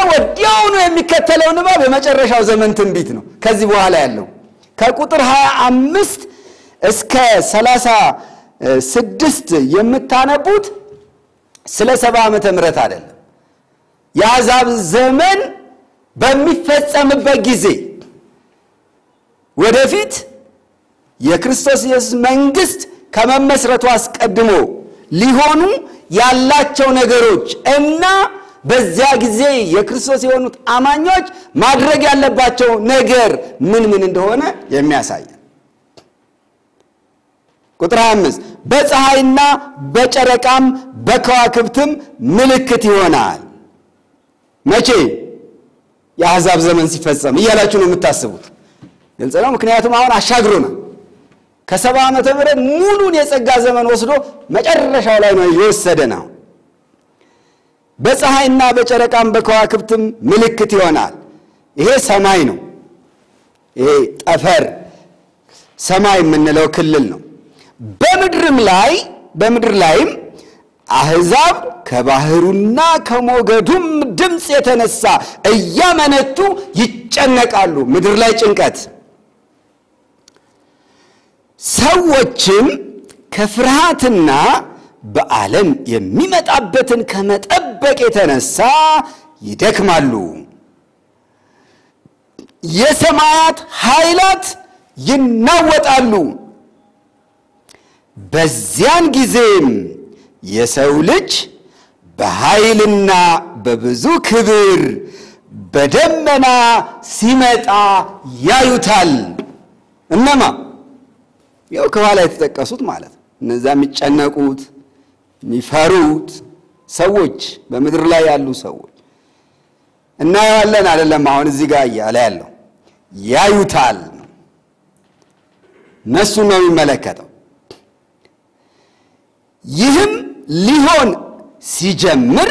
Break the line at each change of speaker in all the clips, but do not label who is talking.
ወዲያው ነው የሚከተለው ንባብ የመጨረሻው ዘመን ትንቢት ነው ከዚህ በኋላ ያለው ከቁጥር 25 እስከ 36 የምታነቡት ስለ 70 ዓመተ ምህረት አይደለም የአሕዛብ ዘመን በሚፈጸምበት ጊዜ ወደፊት የክርስቶስ ኢየሱስ መንግስት ከመመስረቱ አስቀድሞ ሊሆኑ ያላቸው ነገሮች እና በዚያ ጊዜ የክርስቶስ የሆኑት አማኞች ማድረግ ያለባቸው ነገር ምን እንደሆነ የሚያሳይ ቁጥር 25 በፀሐይና በጨረቃም በከዋክብትም ምልክት ይሆናል መቼ የአሕዛብ ዘመን ሲፈጸም እያላችሁ ነው የምታስቡት ግልጽ ነው ምክንያቱም አሁን አሻግሮ ነው ከ70 ዓመተ ምህረት ሙሉን የጸጋ ዘመን ወስዶ መጨረሻው ላይ ነው የወሰደናው በፀሐይና በጨረቃም በከዋክብትም ምልክት ይሆናል ይሄ ሰማይ ነው ይሄ ጠፈር ሰማይ የምንለው ክልል ነው በምድር ላይም አሕዛብ ከባህሩና ከሞገዱም ድምጽ የተነሳ እያመነቱ ይጨነቃሉ ምድር ላይ ጭንቀት ሰዎችም ከፍርሃትና በዓለም የሚመጣበትን ከመጠበቅ የተነሳ ይደክማሉ የሰማያት ኃይላት ይናወጣሉ በዚያን ጊዜም የሰው ልጅ በኃይልና በብዙ ክብር በደመና ሲመጣ ያዩታል እነማ ያው ከኋላ የተጠቀሱት ማለት እነዛ የሚጨነቁት የሚፈሩት ሰዎች በምድር ላይ ያሉ ሰዎች እና ያለን አይደለም አሁን እዚህ ጋር ያለው ያዩታል ነሱ ነው የሚመለከተው ይህም ሊሆን ሲጀምር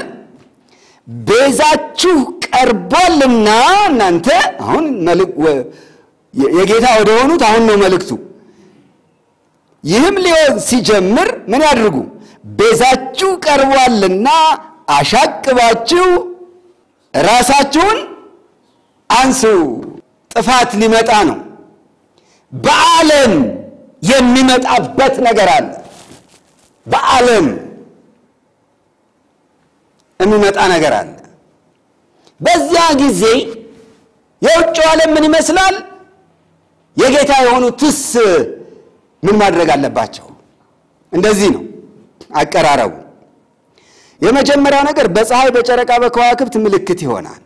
ቤዛችሁ ቀርቧልና እናንተ አሁን የጌታ ወደ ሆኑት አሁን ነው መልእክቱ ይህም ሊሆን ሲጀምር ምን ያድርጉ ቤዛችሁ ቀርቧልና አሻቅባችሁ ራሳችሁን አንሱ ጥፋት ሊመጣ ነው በዓለም የሚመጣበት ነገር አለ በዓለም የሚመጣ ነገር አለ በዚያ ጊዜ የውጭው ዓለም ምን ይመስላል የጌታ የሆኑትስ ምን ማድረግ አለባቸው እንደዚህ ነው አቀራረቡ የመጀመሪያው ነገር በፀሐይ በጨረቃ በከዋክብት ምልክት ይሆናል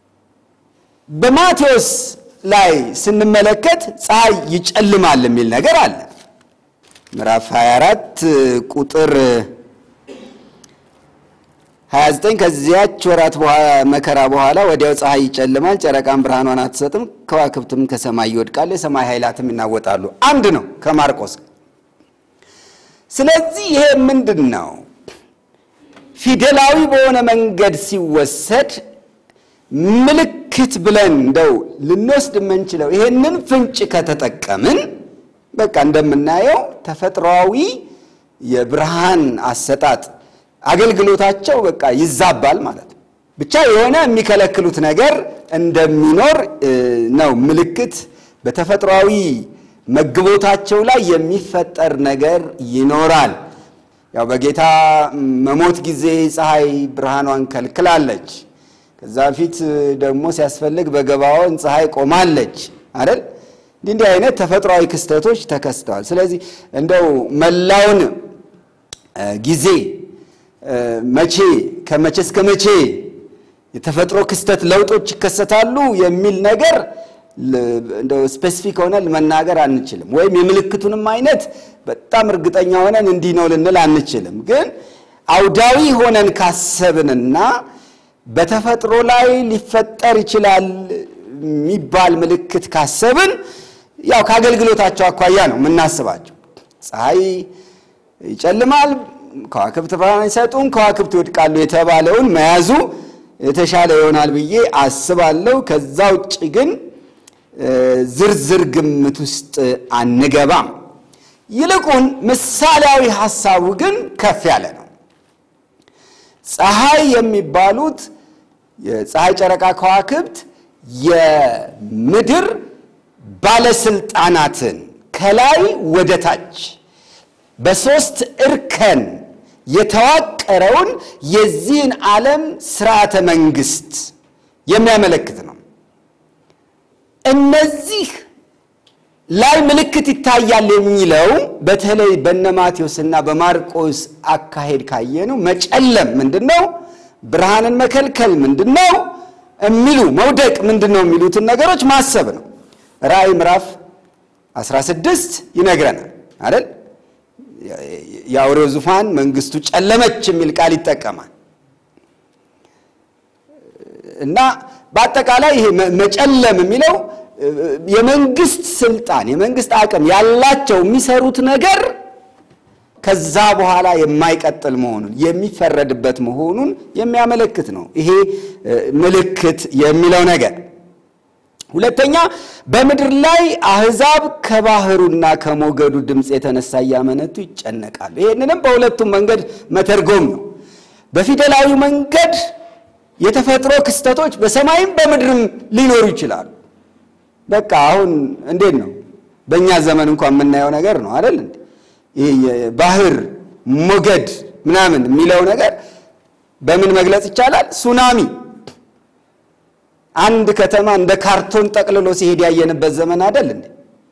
በማቴዎስ ላይ ስንመለከት ፀሐይ ይጨልማል የሚል ነገር አለ ምዕራፍ 24 ቁጥር 29 ከዚያች ወራት መከራ በኋላ ወዲያው ፀሐይ ይጨልማል ጨረቃም ብርሃኗን አትሰጥም ከዋክብትም ከሰማይ ይወድቃሉ የሰማይ ኃይላትም ይናወጣሉ አንድ ነው ከማርቆስ ስለዚህ ይሄ ምንድነው ፊደላዊ በሆነ መንገድ ሲወሰድ ምልክት ብለን እንደው ልንወስድ የምንችለው ይሄንን ፍንጭ ከተጠቀምን በቃ እንደምናየው ተፈጥሯዊ የብርሃን አሰጣጥ አገልግሎታቸው በቃ ይዛባል ማለት ብቻ የሆነ የሚከለክሉት ነገር እንደሚኖር ነው ምልክት በተፈጥሯዊ መግቦታቸው ላይ የሚፈጠር ነገር ይኖራል ያው በጌታ መሞት ጊዜ ፀሐይ ብርሃኗን ከልክላለች ከዛ ፊት ደግሞ ሲያስፈልግ በገባውን ፀሐይ ቆማለች አይደል እንዲህ አይነት ተፈጥሯዊ ክስተቶች ተከስተዋል ስለዚህ እንደው መላውን ጊዜ መቼ ከመቼ እስከ መቼ የተፈጥሮ ክስተት ለውጦች ይከሰታሉ የሚል ነገር እንደው ስፔሲፊክ ሆነን መናገር አንችልም ወይም የምልክቱንም አይነት በጣም እርግጠኛ ሆነን እንዲህ ነው ልንል አንችልም ግን አውዳዊ ሆነን ካሰብንና በተፈጥሮ ላይ ሊፈጠር ይችላል የሚባል ምልክት ካሰብን ያው ከአገልግሎታቸው አኳያ ነው ምናስባቸው ፀሐይ ይጨልማል ከዋክብት ብርሃን አይሰጡም ከዋክብት ይወድቃሉ የተባለውን መያዙ የተሻለ ይሆናል ብዬ አስባለሁ ከዛ ውጪ ግን ዝርዝር ግምት ውስጥ አንገባም ይልቁን ምሳሌያዊ ሐሳቡ ግን ከፍ ያለ ነው ፀሐይ የሚባሉት የፀሐይ ጨረቃ ከዋክብት የምድር ባለስልጣናትን ከላይ ወደ ታች በሶስት እርከን የተዋቀረውን የዚህን ዓለም ስርዓተ መንግስት የሚያመለክት ነው። እነዚህ ላይ ምልክት ይታያል የሚለው በተለይ በነማቴዎስና በማርቆስ አካሄድ ካየነው መጨለም ምንድነው ብርሃንን መከልከል ምንድነው የሚሉ መውደቅ ምንድነው የሚሉትን ነገሮች ማሰብ ነው። ራእይ ምዕራፍ 16 ይነግረናል አይደል? የአውሬው ዙፋን መንግስቱ ጨለመች የሚል ቃል ይጠቀማል እና በአጠቃላይ ይሄ መጨለም የሚለው የመንግስት ስልጣን የመንግስት አቅም ያላቸው የሚሰሩት ነገር ከዛ በኋላ የማይቀጥል መሆኑን የሚፈረድበት መሆኑን የሚያመለክት ነው ይሄ ምልክት የሚለው ነገር። ሁለተኛ በምድር ላይ አህዛብ ከባህሩና ከሞገዱ ድምጽ የተነሳ ያመነቱ ይጨነቃሉ። ይሄንንም በሁለቱም መንገድ መተርጎም ነው። በፊደላዊ መንገድ የተፈጥሮ ክስተቶች በሰማይም በምድርም ሊኖሩ ይችላሉ። በቃ አሁን እንዴት ነው በእኛ ዘመን እንኳን የምናየው ነገር ነው አይደል እንዴ? ይሄ ባህር ሞገድ ምናምን የሚለው ነገር በምን መግለጽ ይቻላል? ሱናሚ አንድ ከተማ እንደ ካርቶን ጠቅልሎ ሲሄድ ያየንበት ዘመን አይደል እንዴ?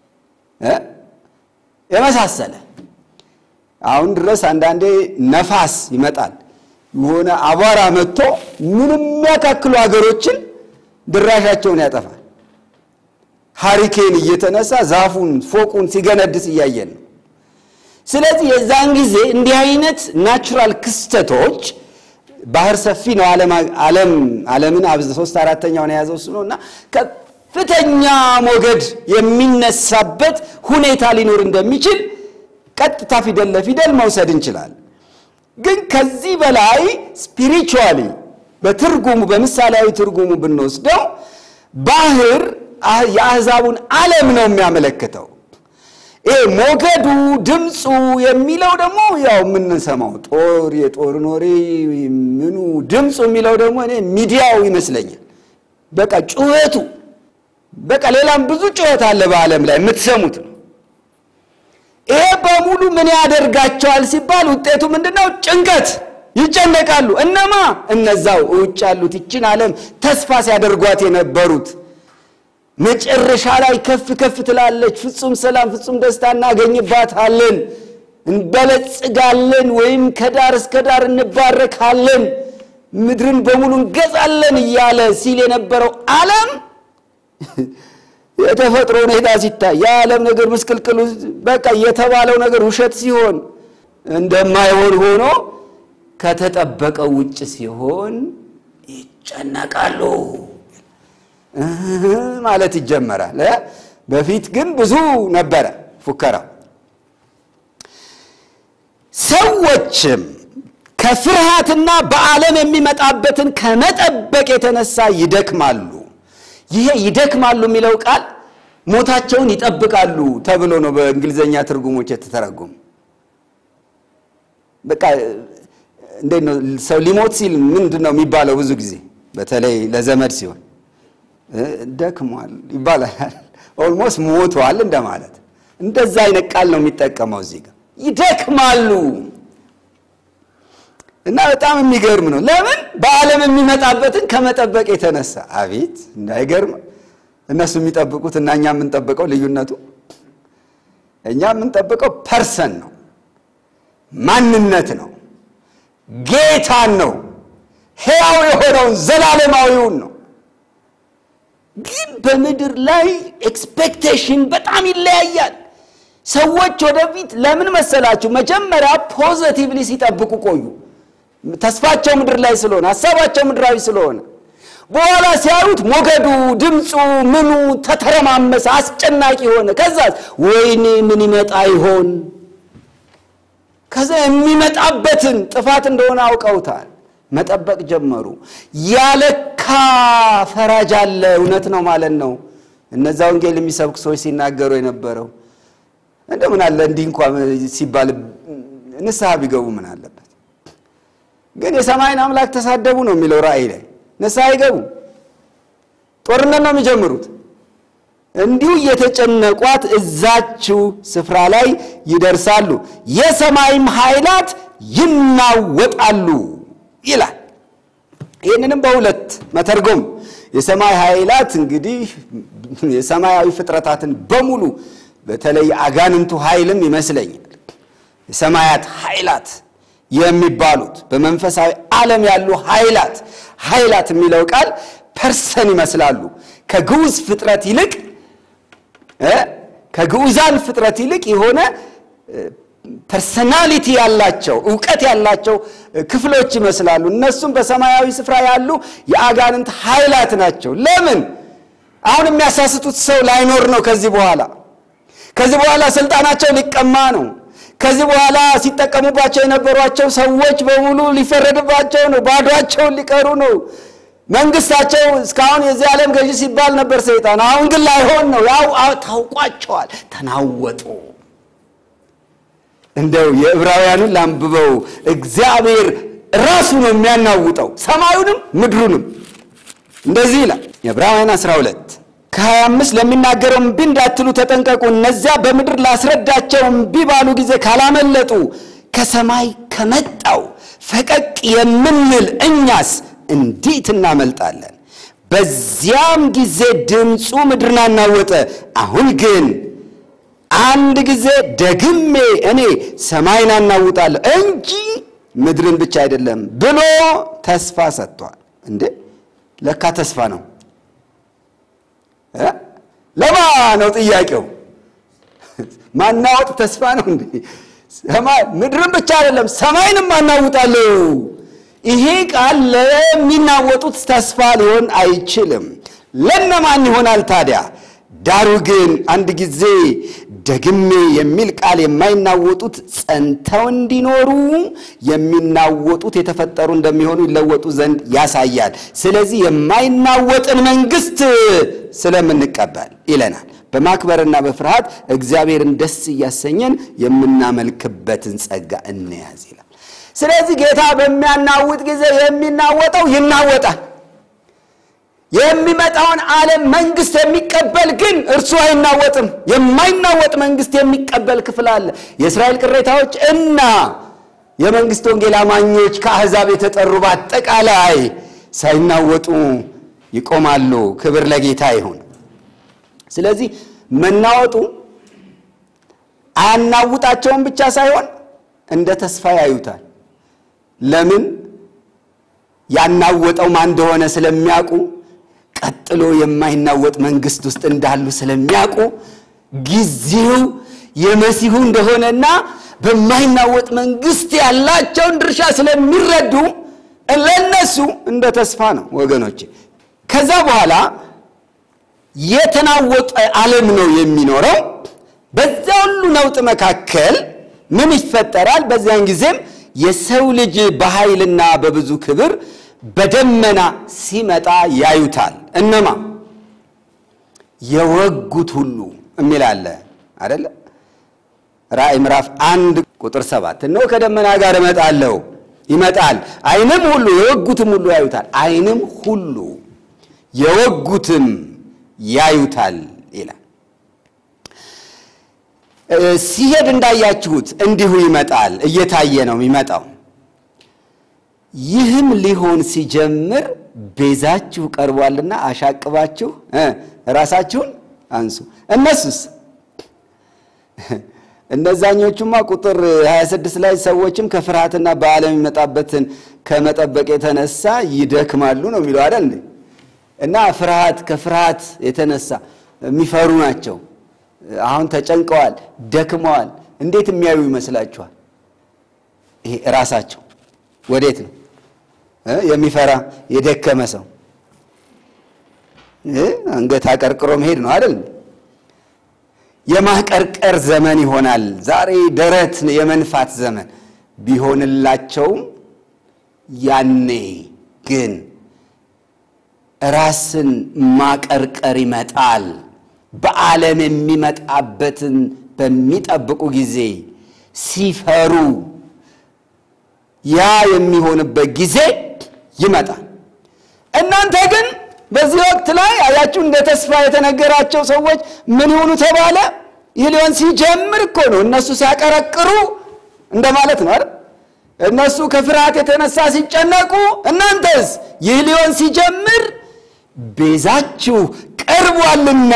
የመሳሰለ አሁን ድረስ አንዳንዴ ነፋስ ይመጣል የሆነ አቧራ መጥቶ ምንም ያካክሉ ሀገሮችን ድራሻቸውን ያጠፋል። ሃሪኬን እየተነሳ ዛፉን ፎቁን ሲገነድስ ያያየን ነው። ስለዚህ የዛን ጊዜ እንዲህ አይነት ናቹራል ክስተቶች ባህር ሰፊ ነው ዓለምን አብዝ 3/4ኛው ነው ያዘው ስለሆነና ከፍተኛ ሞገድ የሚነሳበት ሁኔታ ሊኖር እንደሚችል ቀጥታ ፊደል ለፊደል መውሰድ እንችላለን። ግን ከዚህ በላይ ስፒሪቹዋሊ በትርጉሙ በመሳላዊ ትርጉሙ ብንወስደው ባህር የአህዛቡን ዓለም ነው የሚያመለክተው። ሞገዱ ድምጹ የሚለው ደግሞ ያው ምን ሰማው የጦር ኖሬ ምኑ ድምጹ የሚለው ደግሞ እኔ ሚዲያው ይመስለኛል። በቃ ጩኸቱ በቃ ሌላም ብዙ ጩኸት አለ በዓለም ላይ የምትሰሙት ነው። ይሄ በሙሉ ምን ያደርጋቸዋል ሲባል ውጤቱ ምንድነው? ጭንቀት ይጨነቃሉ። እነማ እነዛው ውጭ ያሉት ይችን ዓለም ተስፋ ሲያደርጓት የነበሩት መጨረሻ ላይ ከፍ ትላለች ፍጹም ሰላም ፍጹም ደስታ እናገኝባታለን እንበለጽጋለን ወይም ከዳር እስከ ዳር እንባረካለን ምድርን በሙሉ እንገዛለን እያለ ሲል የነበረው ዓለም የተፈጥሮ ሁኔታ ሲታይ የዓለም ነገር መስከልከሉ በቃ የተባለው ነገር ውሸት ሲሆን እንደማይሆን ሆኖ ከተጠበቀው ውጭ ሲሆን ይጨነቃሉ ማለት ይጀመራል። በፊት ግን ብዙ ነበር ፉከራ። ሰዎችም ከፍርሃትና በዓለም የሚመጣበትን ከመጠበቅ የተነሳ ይደክማሉ። ይሄ ይደክማሉ የሚለው ቃል ሞታቸውን ይጠብቃሉ ተብሎ ነው በእንግሊዘኛ ትርጉሞች የተተረጎመ። በቃ እንደነው ሰው ሊሞት ሲል ምንድነው የሚባለው? ብዙ ጊዜ በተለይ ለዘመድ ሲሆን ደክሟል ይባላል። ኦልሞስት ሞቷል እንደማለት እንደዛ አይነት ቃል ነው የሚጠቀመው እዚህ ጋር ይደክማሉ። እና በጣም የሚገርም ነው። ለምን በዓለም የሚመጣበትን ከመጠበቅ የተነሳ አቤት እንዳይገርም። እነሱ የሚጠብቁት እና እኛ የምንጠብቀው ልዩነቱ እኛ የምንጠብቀው ፐርሰን ነው ማንነት ነው ጌታን ነው ሕያው የሆነውን ዘላለማዊውን ነው። ግን በምድር ላይ ኤክስፔክቴሽን በጣም ይለያያል። ሰዎች ወደፊት ለምን መሰላችሁ መጀመሪያ ፖዚቲቭሊ ሲጠብቁ ቆዩ። ተስፋቸው ምድር ላይ ስለሆነ ሐሳባቸው ምድራዊ ስለሆነ በኋላ ሲያዩት ሞገዱ ድምጹ ምኑ ተተረማመሰ አስጨናቂ ሆነ። ከዛ ወይኔ ምን ይመጣ ይሆን? ከዛ የሚመጣበትን ጥፋት እንደሆነ አውቀውታል። መጠበቅ ጀመሩ። ያለካ ፈራጅ አለ እውነት ነው ማለት ነው። እነዛ ወንጌል የሚሰብኩ ሰዎች ሲናገሩ የነበረው እንደምን አለ እንዲህ እንኳን ሲባል ንስሐ ቢገቡ ምን አለበት? ግን የሰማይን አምላክ ተሳደቡ ነው የሚለው ራእይ ላይ ንስሐ አይገቡም። ጦርነት ነው የሚጀምሩት። እንዲሁ የተጨነቋት እዛችው ስፍራ ላይ ይደርሳሉ። የሰማይም ኃይላት ይናወጣሉ ይላል። ይህንንም በሁለት መተርጎም የሰማይ ኃይላት እንግዲህ የሰማያዊ ፍጥረታትን በሙሉ በተለይ አጋንንቱ ኃይልም ይመስለኛል የሰማያት ኃይላት የሚባሉት በመንፈሳዊ ዓለም ያሉ ኃይላት የሚለው ቃል ፐርሰን ይመስላሉ። ከግዑዝ ፍጥረት ይልቅ ከግዑዛን ፍጥረት ይልቅ የሆነ ፐርሰናሊቲ ያላቸው ዕውቀት ያላቸው ክፍሎች ይመስላሉ። እነሱም በሰማያዊ ስፍራ ያሉ የአጋንንት ኃይላት ናቸው። ለምን? አሁን የሚያሳስቱት ሰው ላይኖር ነው። ከዚህ በኋላ ስልጣናቸው ሊቀማ ነው። ከዚህ በኋላ ሲጠቀሙባቸው የነበሯቸው ሰዎች በሙሉ ሊፈረድባቸው ነው። ባዷቸውን ሊቀሩ ነው። መንግስታቸው እስካሁን የዚህ ዓለም ገዢ ሲባል ነበር ሰይጣን። አሁን ግን ላይሆን ነው። ያው ታውቋቸዋል። ተናወጡ። እንደው የዕብራውያኑን ላንብበው። እግዚአብሔር ራሱ ነው የሚያናውጠው ሰማዩንም ምድሩንም። እንደዚህ ይላል ዕብራውያን 12 ከ25 ለሚናገረው እምቢ እንዳትሉ ተጠንቀቁ። እነዚያ በምድር ላስረዳቸው እምቢ ባሉ ጊዜ ካላመለጡ ከሰማይ ከመጣው ፈቀቅ የምንል እኛስ እንዴት እናመልጣለን? በዚያም ጊዜ ድምፁ ምድርን አናወጠ። አሁን ግን አንድ ጊዜ ደግሜ እኔ ሰማይን አናውጣለሁ እንጂ ምድርን ብቻ አይደለም ብሎ ተስፋ ሰጥቷል። እንዴ ለካ ተስፋ ነው። ለማ ነው ጥያቄው? ማናወጥ ተስፋ ነው እንዴ? ሰማይ ምድርን ብቻ አይደለም ሰማይንም አናውጣለሁ። ይሄ ቃል ለሚናወጡት ተስፋ ሊሆን አይችልም። ለነማን ይሆናል ታዲያ? ዳሩ ግን አንድ ጊዜ ደግሜ የሚል ቃል የማይናወጡት ጸንተው እንዲኖሩ የሚናወጡት የተፈጠሩ እንደሚሆኑ ይለወጡ ዘንድ ያሳያል። ስለዚህ የማይናወጥን መንግስት ስለምንቀበል ይለናል በማክበርና በፍርሃት እግዚአብሔርን ደስ እያሰኘን የምናመልክበትን ጸጋ እንያዝ ይላል። ስለዚህ ጌታ በሚያናውጥ ጊዜ የሚናወጠው ይናወጣል። የሚመጣውን ዓለም መንግስት የሚቀበል ግን እርሱ አይናወጥም። የማይናወጥ መንግስት የሚቀበል ክፍል አለ። የእስራኤል ቅሬታዎች እና የመንግስት ወንጌል አማኞች ከአሕዛብ የተጠሩ በአጠቃላይ ሳይናወጡ ይቆማሉ። ክብር ለጌታ ይሁን። ስለዚህ መናወጡ አያናውጣቸውም ብቻ ሳይሆን እንደ ተስፋ ያዩታል። ለምን? ያናወጠው ማን እንደሆነ ስለሚያውቁ ቀጥሎ የማይናወጥ መንግስት ውስጥ እንዳሉ ስለሚያውቁ ጊዜው የመሲሁ እንደሆነና በማይናወጥ መንግስት ያላቸውን ድርሻ ስለሚረዱ ለነሱ እንደ ተስፋ ነው ወገኖቼ። ከዛ በኋላ የተናወጠ ዓለም ነው የሚኖረው። በዛ ሁሉ ነውጥ መካከል ምን ይፈጠራል? በዚያን ጊዜም የሰው ልጅ በኃይልና በብዙ ክብር በደመና ሲመጣ ያዩታል። እነማ? የወጉት ሁሉ እሚላለ አይደለ? ራእይ ምዕራፍ 1 ቁጥር 7 ነው ከደመና ጋር ይመጣል ዓይንም ሁሉ የወጉትም ሁሉ ያዩታል። ዓይንም ሁሉ የወጉትም ያዩታል ይላል። ሲሄድ እንዳያችሁት እንዲሁ ይመጣል። እየታየ ነው የሚመጣው። ይህም ሊሆን ሲጀምር ቤዛችሁ ቀርቧልና አሻቅባችሁ ራሳችሁን አንሱ። እነሱስ እነዛኞቹማ ቁጥር 26 ላይ ሰዎችም ከፍርሃትና በዓለም የሚመጣበትን ከመጠበቅ የተነሳ ይደክማሉ ነው የሚለው አይደል? እና ከፍርሃት የተነሳ የሚፈሩ ናቸው። አሁን ተጨንቀዋል፣ ደክመዋል። እንዴት የሚያዩ ይመስላችኋል? ይሄ ራሳቸው ወዴት ነው የሚፈራ? የደከመ ሰው አንገት አቀርቅሮ መሄድ ነው አይደል? የማቀርቀር ዘመን ይሆናል። ዛሬ ደረት የመንፋት ዘመን ቢሆንላቸው ያኔ ግን ራስን ማቀርቀር ይመጣል። በዓለም የሚመጣበትን በሚጠብቁ ጊዜ ሲፈሩ ያ የሚሆንበት ጊዜ ይመጣል። እናንተ ግን በዚህ ወቅት ላይ አያችሁ እንደ ተስፋ የተነገራቸው ሰዎች ምን ይሆኑ ተባለ ይህ ሊሆን ሲጀምር እኮ ነው እነሱ ሲያቀረቅሩ እንደማለት ነው አይደል እነሱ ከፍርሃት የተነሳ ሲጨነቁ እናንተስ ይህ ሊሆን ሲጀምር ቤዛችሁ ቀርቧልና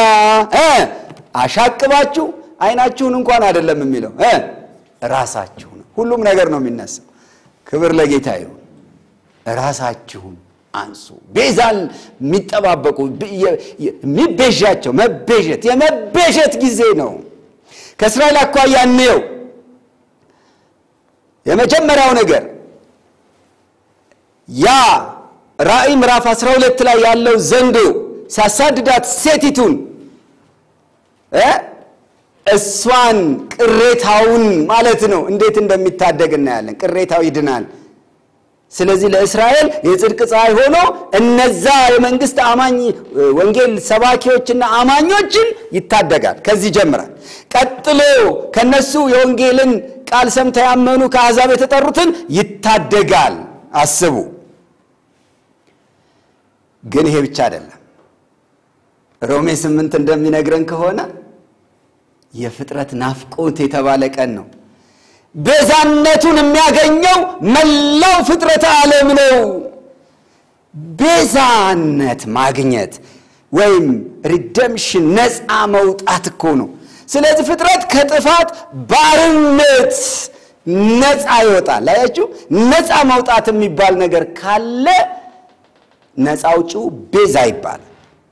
አሻቅባችሁ አይናችሁን እንኳን አይደለም የሚለው ራሳችሁን ሁሉም ነገር ነው የሚነሳው ክብር ለጌታ ይሁን ራሳችሁን አንሱ ቤዛን የሚጠባበቁ የሚቤዣቸው መቤዠት የመቤዠት ጊዜ ነው ከእስራኤል አኳያ ነው የመጀመሪያው ነገር ያ ራእይ ምዕራፍ 12 ላይ ያለው ዘንዶ ሲያሳድዳት ሴቲቱን እሷን ቅሬታውን ማለት ነው እንዴት እንደሚታደግ እናያለን ቅሬታው ይድናል ስለዚህ ለእስራኤል የጽድቅ ፀሐይ ሆኖ እነዛ የመንግስት አማኝ ወንጌል ሰባኪዎችና አማኞችን ይታደጋል ከዚህ ጀምራል ቀጥሎ ከነሱ የወንጌልን ቃል ሰምተው ያመኑ ከአሕዛብ የተጠሩትን ይታደጋል አስቡ ግን ይሄ ብቻ አይደለም ሮሜ 8 እንደሚነግረን ከሆነ የፍጥረት ናፍቆት የተባለ ቀን ነው ቤዛነቱን የሚያገኘው መላው ፍጥረት ዓለም ነው ቤዛነት ማግኘት ወይም ሪደምፕሽን ነፃ መውጣት እኮ ነው ስለዚህ ፍጥረት ከጥፋት ባርነት ነፃ ይወጣል አያችሁ ነፃ መውጣት የሚባል ነገር ካለ ነፃውጪው ቤዛ ይባላል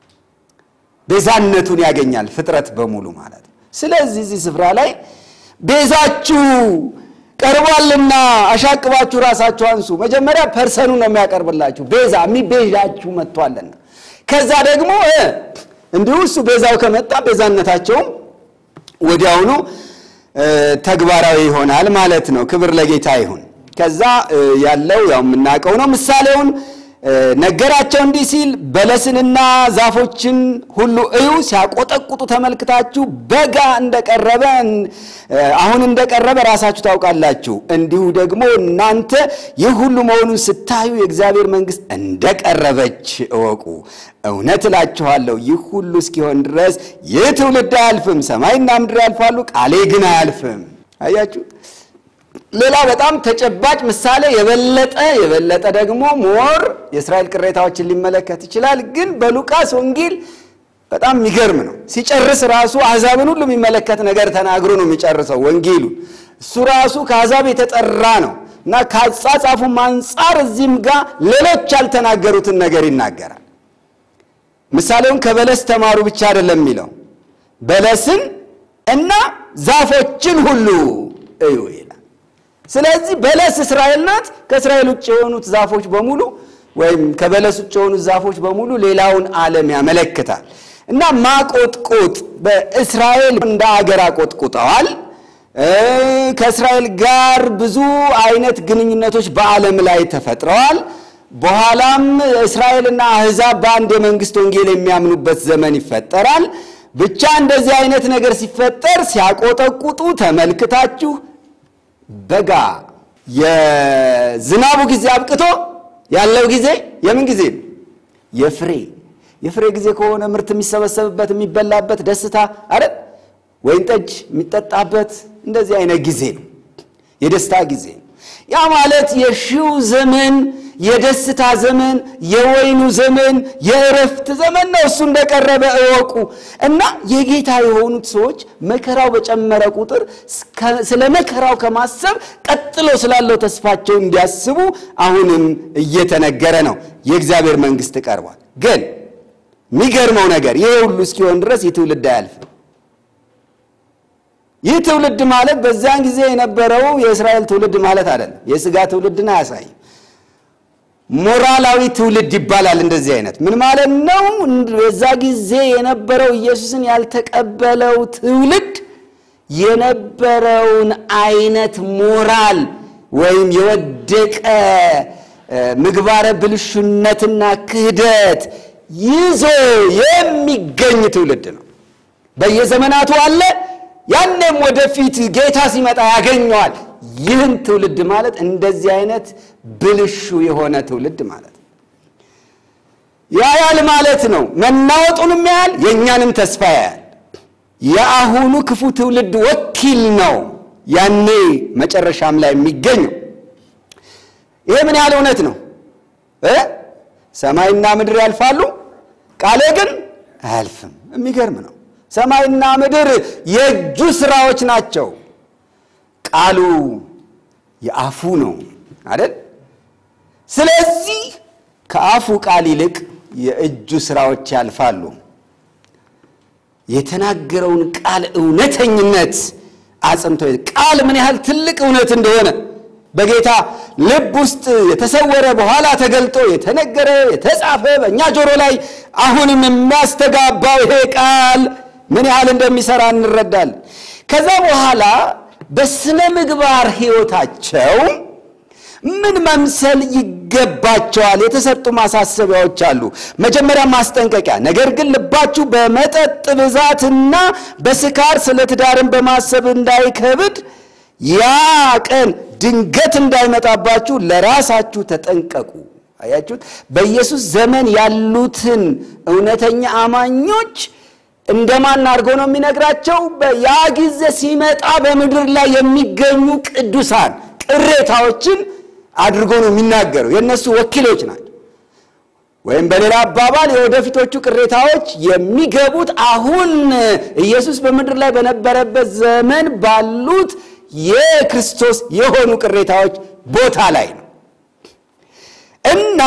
ቤዛነቱን ያገኛል ፍጥረት በሙሉ ማለት ስለዚህ እዚህ ስፍራ ላይ ቤዛችሁ ቀርቧልና አሻቅባችሁ ራሳችሁ አንሱ መጀመሪያ ፐርሰኑ ነው የሚያቀርብላችሁ ቤዛ የሚቤዣችሁ መጥቷልና ከዛ ደግሞ እንዲሁ እሱ ቤዛው ከመጣ ቤዛነታቸው ወዲያውኑ ተግባራዊ ይሆናል ማለት ነው ክብር ለጌታ ይሁን ከዛ ያለው ያው የምናቀው ነው ምሳሌውን ነገራቸው እንዲህ ሲል በለስንና ዛፎችን ሁሉ እዩ ሲያቆጠቁጡ ተመልክታችሁ በጋ እንደቀረበ አሁን እንደቀረበ ራሳችሁ ታውቃላችሁ እንዲሁ ደግሞ እናንተ ይህ ሁሉ መሆኑን ስታዩ የእግዚአብሔር መንግስት እንደቀረበች እወቁ እውነት እላችኋለሁ ይህ ሁሉ እስኪሆን ድረስ ይህ ትውልድ አያልፍም ሰማይና ምድር ያልፋሉ ቃሌ ግን አያልፍም አያችሁ ሌላ በጣም ተጨባጭ ምሳሌ የበለጠ ደግሞ ሞር የእስራኤል ቅሬታዎችን ሊመለከት ይችላል ግን በሉቃስ ወንጌል በጣም የሚገርም ነው ሲጨርስ ራሱ አሕዛብን ሁሉ የሚመለከት ነገር ተናግሮ ነው የሚጨርሰው ወንጌሉ እሱ ራሱ ከአሕዛብ የተጠራ ነው እና ካጻጻፉ አንፃር እዚህም ጋር ሌሎች ያልተናገሩትን ነገር ይናገራል ምሳሌውን ከበለስ ተማሩ ብቻ አይደለም የሚለው በለስን እና ዛፎችን ሁሉ እዩ ስለዚህ በለስ እስራኤል ናት ከእስራኤል ውጭ የሆኑት ዛፎች በሙሉ ወይም ከበለስ ውጭ የሆኑት ዛፎች በሙሉ ሌላውን ዓለም ያመለክታል እና ማቆጥቆጥ በእስራኤል እንደ አገር አቆጥቁጠዋል ከእስራኤል ጋር ብዙ አይነት ግንኙነቶች በዓለም ላይ ተፈጥረዋል በኋላም እስራኤልና አሕዛብ በአንድ የመንግስት ወንጌል የሚያምኑበት ዘመን ይፈጠራል ብቻ እንደዚህ አይነት ነገር ሲፈጠር ሲያቆጠቁጡ ተመልክታችሁ በጋ የዝናቡ ጊዜ አብቅቶ ያለው ጊዜ የምን ጊዜ የፍሬ ጊዜ ከሆነ ምርት የሚሰበሰብበት የሚበላበት ደስታ አይደል ወይን ጠጅ የሚጠጣበት እንደዚህ አይነት ጊዜ ነው የደስታ ጊዜ ያ ማለት የሺው ዘመን የደስታ ዘመን የወይኑ ዘመን የእረፍት ዘመን ነው እሱ እንደቀረበ እወቁ እና የጌታ የሆኑት ሰዎች መከራው በጨመረ ቁጥር ስለ መከራው ከማሰብ ቀጥሎ ስላለው ተስፋቸው እንዲያስቡ አሁንም እየተነገረ ነው የእግዚአብሔር መንግስት ቀርቧል ግን የሚገርመው ነገር ይሄ ሁሉ እስኪሆን ድረስ ይትውልድ አያልፍም ይህ ትውልድ ማለት በዛን ጊዜ የነበረው የእስራኤል ትውልድ ማለት አይደለም የሥጋ ትውልድና ያሳይ ሞራላዊ ትውልድ ይባላል እንደዚህ አይነት ምን ማለት ነው በዛ ጊዜ የነበረው ኢየሱስን ያልተቀበለው ትውልድ የነበረውን አይነት ሞራል ወይም የወደቀ ምግባረ ብልሹነትና ክህደት ይዞ የሚገኝ ትውልድ ነው በየዘመናቱ አለ ያንንም ወደፊት ጌታ ሲመጣ ያገኘዋል ይህን ትውልድ ማለት እንደዚህ አይነት ብልሹ የሆነ ትውልድ ማለት ያያል ማለት ነው። መናወጡንም ያያል፣ የኛንም ተስፋ ያያል። የአሁኑ ክፉ ትውልድ ወኪል ነው ያኔ መጨረሻም ላይ የሚገኘው። ይሄ ምን ያህል እውነት ነው? ሰማይና ምድር ያልፋሉ ቃሌ ግን አያልፍም። የሚገርም ነው። ሰማይና ምድር የእጁ ስራዎች ናቸው። ቃሉ የአፉ ነው አይደል? ስለዚህ ከአፉ ቃል ይልቅ የእጁ ስራዎች ያልፋሉ። የተናገረውን ቃል እውነተኝነት አጽንቶ ቃል ምን ያህል ትልቅ እውነት እንደሆነ በጌታ ልብ ውስጥ የተሰወረ በኋላ ተገልጦ የተነገረ የተጻፈ በእኛ ጆሮ ላይ አሁንም የሚያስተጋባው ይሄ ቃል ምን ያህል እንደሚሰራ እንረዳለን። ከዛ በኋላ በስነ ምግባር ሕይወታቸው ምን መምሰል ይገባቸዋል የተሰጡ ማሳሰቢያዎች አሉ። መጀመሪያ ማስጠንቀቂያ፣ ነገር ግን ልባችሁ በመጠጥ ብዛትና በስካር ስለ ትዳርን በማሰብ እንዳይከብድ ያ ቀን ድንገት እንዳይመጣባችሁ ለራሳችሁ ተጠንቀቁ። አያችሁት? በኢየሱስ ዘመን ያሉትን እውነተኛ አማኞች እንደማን አድርጎ ነው የሚነግራቸው? ያ ጊዜ ሲመጣ በምድር ላይ የሚገኙ ቅዱሳን ቅሬታዎችን አድርጎ ነው የሚናገረው። የነሱ ወኪሎች ናቸው። ወይም በሌላ አባባል የወደፊቶቹ ቅሬታዎች የሚገቡት አሁን ኢየሱስ በምድር ላይ በነበረበት ዘመን ባሉት የክርስቶስ የሆኑ ቅሬታዎች ቦታ ላይ ነው እና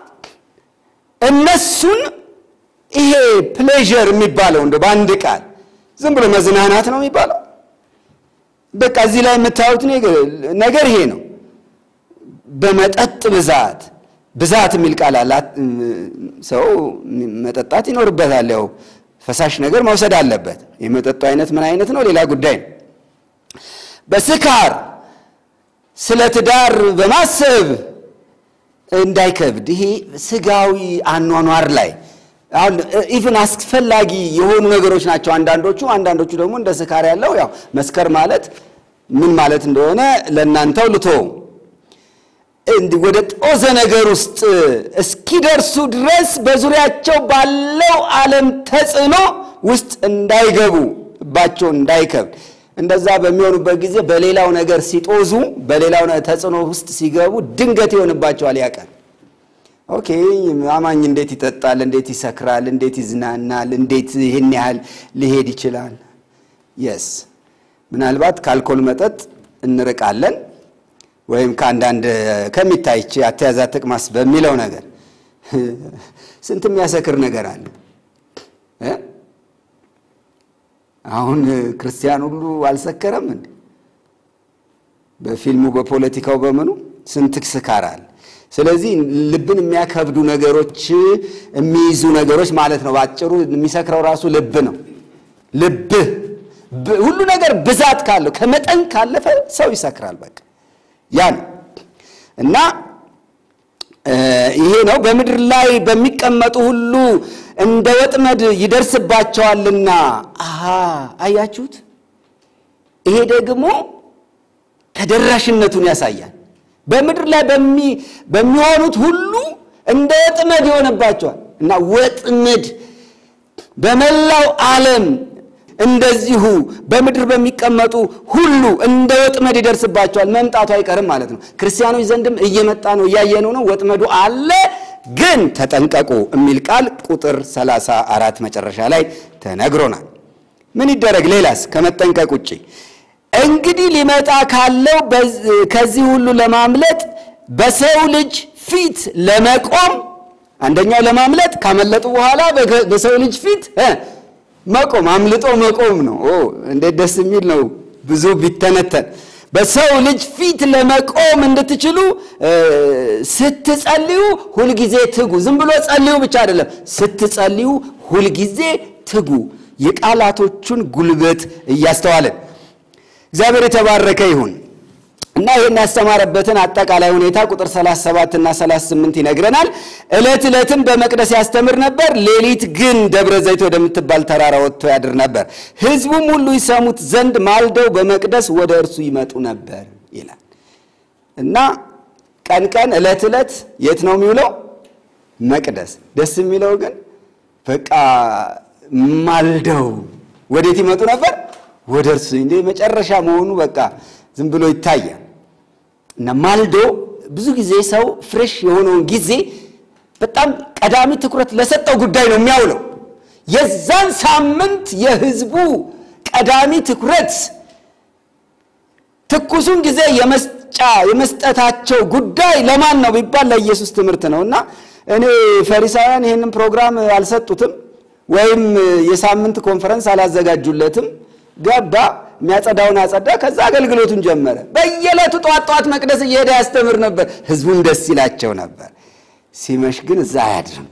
እነሱን ይሄ ፕሌዠር የሚባለው እንደ ባንድ ቃል ዝም ብሎ መዝናናት ነው የሚባለው። በቃ እዚህ ላይ የምታዩት ነገር ይሄ ነው። በመጠጥ ብዛት የሚል ቃል አለ። ሰው መጠጣት ይኖርበታል። ያው ፈሳሽ ነገር መውሰድ አለበት። የመጠጡ አይነት ምን አይነት ነው ሌላ ጉዳይ ነው። በስካር ስለ ትዳር በማሰብ እንዳይከብድ ይሄ ስጋዊ አኗኗር ላይ አሁን ኢቭን አስፈላጊ የሆኑ ነገሮች ናቸው አንዳንዶቹ ደግሞ እንደ ስካር ያለው ያው መስከር ማለት ምን ማለት እንደሆነ ለእናንተው ልተው። ወደ ጦዘ ነገር ውስጥ እስኪደርሱ ድረስ በዙሪያቸው ባለው ዓለም ተጽዕኖ ውስጥ እንዳይገቡ ባቸው እንዳይከብድ እንደዛ በሚሆኑበት ጊዜ በሌላው ነገር ሲጦዙ በሌላው ተጽዕኖ ውስጥ ሲገቡ ድንገት ይሆንባቸዋል ያቀን። ኦኬ አማኝ እንዴት ይጠጣል፣ እንዴት ይሰክራል፣ እንዴት ይዝናናል፣ እንዴት ይሄን ያህል ሊሄድ ይችላል? yes ምናልባት ከአልኮል መጠጥ እንርቃለን ወይም ከአንዳንድ ከሚታይች አተያዛ ተቅማስ በሚለው ነገር ስንት የሚያሰክር ነገር አለ። አሁን ክርስቲያን ሁሉ አልሰከረም እንዴ? በፊልሙ በፖለቲካው በመኑ ስንት ስካር አለ። ስለዚህ ልብን የሚያከብዱ ነገሮች የሚይዙ ነገሮች ማለት ነው። ባጭሩ የሚሰክረው ራሱ ልብ ነው። ልብ ሁሉ ነገር ብዛት ካለው ከመጠን ካለፈ ሰው ይሰክራል። በቃ ያን እና ይሄ ነው በምድር ላይ በሚቀመጡ ሁሉ እንደ ወጥመድ ይደርስባቸዋልና። አያችሁት? ይሄ ደግሞ ተደራሽነቱን ያሳያል። በምድር ላይ በሚሆኑት ሁሉ እንደ ወጥመድ ይሆንባቸዋል እና ወጥመድ በመላው ዓለም እንደዚሁ በምድር በሚቀመጡ ሁሉ እንደ ወጥመድ ይደርስባቸዋል። መምጣቱ አይቀርም ማለት ነው። ክርስቲያኖች ዘንድም እየመጣ ነው፣ ያየነው ነው። ወጥመዱ አለ ግን ተጠንቀቁ የሚል ቃል ቁጥር 34 መጨረሻ ላይ ተነግሮናል። ምን ይደረግ ሌላስ ከመጠንቀቅ ውጪ? እንግዲህ ሊመጣ ካለው ከዚህ ሁሉ ለማምለጥ በሰው ልጅ ፊት ለመቆም አንደኛው ለማምለጥ ካመለጡ በኋላ በሰው ልጅ ፊት መቆም አምልጦ መቆም ነው። እንዴት ደስ የሚል ነው። ብዙ ቢተነተን በሰው ልጅ ፊት ለመቆም እንድትችሉ ስትጸልዩ ሁሉ ጊዜ ትጉ። ዝም ብሎ ጸልዩ ብቻ አይደለም፣ ስትጸልዩ ሁሉ ጊዜ ትጉ። የቃላቶቹን ጉልበት እያስተዋለን እግዚአብሔር የተባረከ ይሁን እና ይሄን ያስተማረበትን አጠቃላይ ሁኔታ ቁጥር 37 እና 38 ይነግረናል። እለትም በመቅደስ ያስተምር ነበር፣ ሌሊት ግን ደብረ ዘይት ወደምትባል ተራራ ወጥቶ ያድር ነበር። ሕዝቡም ሁሉ ይሰሙት ዘንድ ማልደው በመቅደስ ወደ እርሱ ይመጡ ነበር ይላል እና ቀን እለት የት ነው የሚውለው? መቅደስ ደስ የሚለው ግን በቃ ማልደው ወዴት ይመጡ ነበር ወደ እርሱ እንደ መጨረሻ መሆኑ በቃ ዝም ብሎ ይታያል እና ማልዶ ብዙ ጊዜ ሰው ፍሬሽ የሆነውን ጊዜ በጣም ቀዳሚ ትኩረት ለሰጠው ጉዳይ ነው የሚያውለው የዛን ሳምንት የህዝቡ ቀዳሚ ትኩረት ትኩሱን ጊዜ የመስጠታቸው ጉዳይ ለማን ነው ቢባል ለኢየሱስ ትምህርት ነውና እኔ ፈሪሳውያን ይሄንን ፕሮግራም አልሰጡትም ወይም የሳምንት ኮንፈረንስ አላዘጋጁለትም ገባ የሚያጸዳውን አጸዳ ከዛ አገልግሎቱን ጀመረ በየለቱ ጧት መቅደስ እየሄደ ያስተምር ነበር ህዝቡን ደስ ይላቸው ነበር ሲመሽ ግን እዛ አያድርም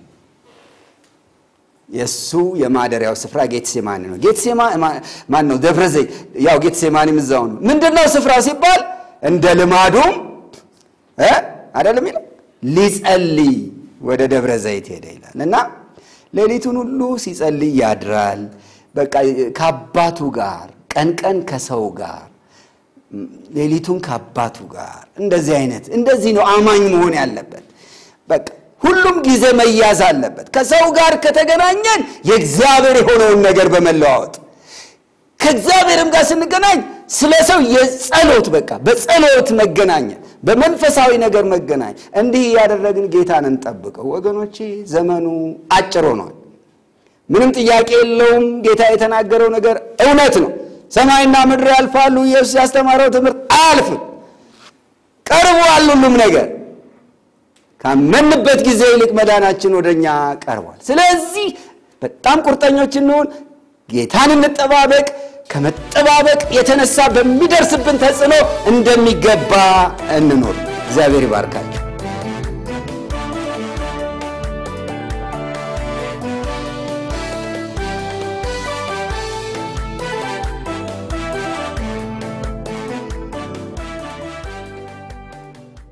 የሱ የማደሪያው ስፍራ ጌትሴማኒ ነው ጌትሴማኒ ማን ነው ደብረ ዘይት ያው ጌትሴማኒም እዛው ነው ምንድነው ስፍራ ሲባል እንደ ልማዱም አይደለም ይላል ሊጸልይ ወደ ደብረ ዘይት ሄደ ይላልና ሌሊቱን ሁሉ ሲጸልይ ያድራል በቃ ከአባቱ ጋር ቀን ከሰው ጋር ሌሊቱን ከአባቱ ጋር እንደዚህ ነው አማኝ መሆን ያለበት በቃ ሁሉም ጊዜ መያዝ አለበት ከሰው ጋር ከተገናኘን የእግዚአብሔር የሆነውን ነገር በመለዋወጥ ከእግዚአብሔርም ጋር ስንገናኝ ስለሰው የጸሎት በቃ በጸሎት መገናኛ በመንፈሳዊ ነገር መገናኛ እንዲህ ያደረግን ጌታን እንጠብቀው ወገኖቼ ዘመኑ አጭር ሆኗል ምንም ጥያቄ የለውም ጌታ የተናገረው ነገር እውነት ነው ሰማይና ምድር ያልፋሉ ኢየሱስ ያስተማረው ትምህርት አያልፍም ቀርቧል ሁሉም ነገር ካመንበት ጊዜ ይልቅ መዳናችን ወደኛ ቀርቧል ስለዚህ በጣም ቁርጠኞች እንሆን ጌታን እንጠባበቅ ከመጠባበቅ የተነሳ በሚደርስብን ተጽዕኖ እንደሚገባ እንኖር እግዚአብሔር ይባርካችሁ